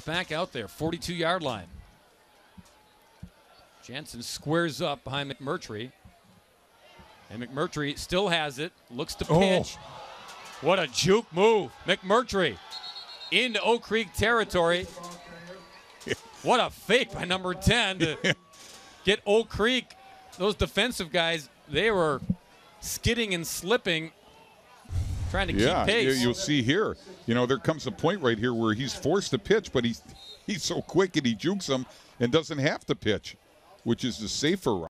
Back out there, 42-yard line. Jansen squares up behind McMurtry. And McMurtry still has it, looks to pitch. Oh. What a juke move. McMurtry into Oak Creek territory. What a fake by number 10 to get Oak Creek. Those defensive guys, they were skidding and slipping, trying to keep pace. Yeah, you'll see here. You know, there comes a point right here where he's forced to pitch, but he's so quick and he jukes him and doesn't have to pitch, which is the safer route.